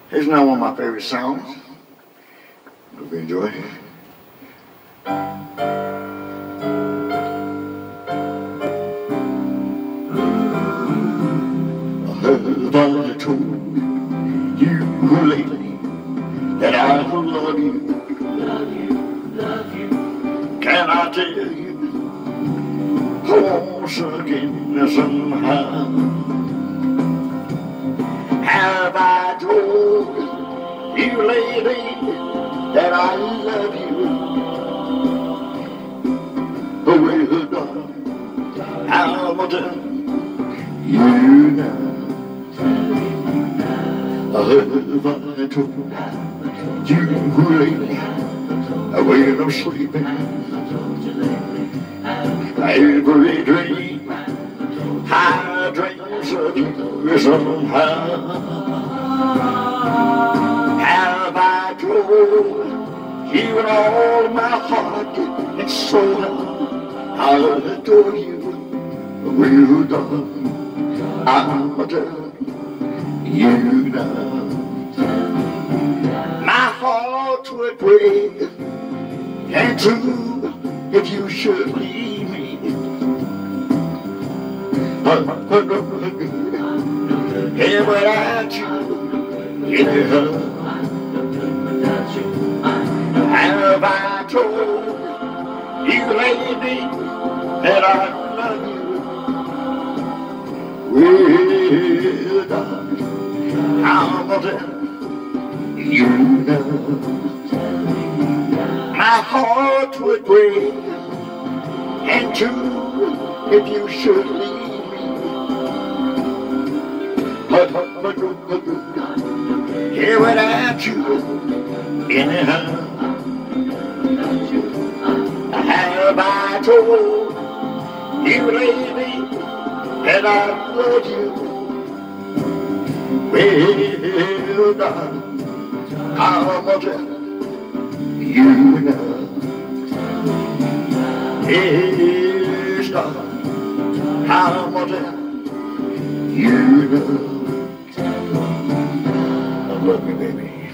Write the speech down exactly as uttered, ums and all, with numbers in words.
Here's now one of my favorite songs. Hope you enjoy. Have I told you lately that I love you? Love you, love you. Can I tell you once again somehow? Have I told you lately that I love you? Well, darling, I'm a telling you now. Have I told you lately when I'm sleeping? Every dream I dreams of you somehow. Have I told you in all my heart and soul I adore you? Well, darling, I'm telling you now. My heart would break and true if you should leave me. Yeah, without you, yeah. Have I told you lately that I love you? Well, darling, I'm gonna tell you now. My heart would break and two if you should leave me. Here without you, anyhow. Have I told you lately that I love you? Well, darling, I'm gonna tell you now. Yes, darling, I'm gonna tell you now. I love you, baby.